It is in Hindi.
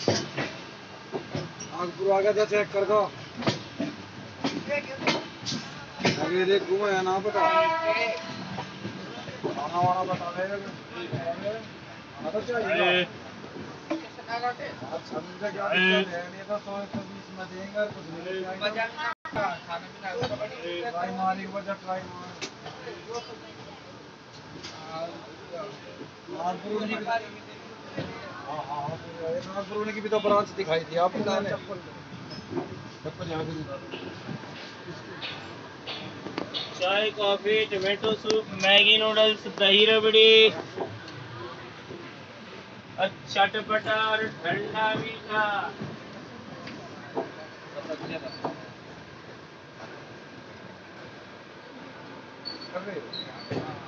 नागपुर आ गया था, चेक कर दो। अभी देख घूमा या ना पता खाना वाना बता देगा आना तो चाहिए। समझे क्या दिक्कत है, नहीं तो 100-120 में देंगे और कुछ नहीं ट्राई मारी वजह ट्राई मार नागपुर की भी तो ब्रांच दिखाई थी आपको मैंने। चाय, coffee, tomato soup, Maggi noodles, दही रबड़ी, चटपटा और ठंडा मीठा। कर रहे हो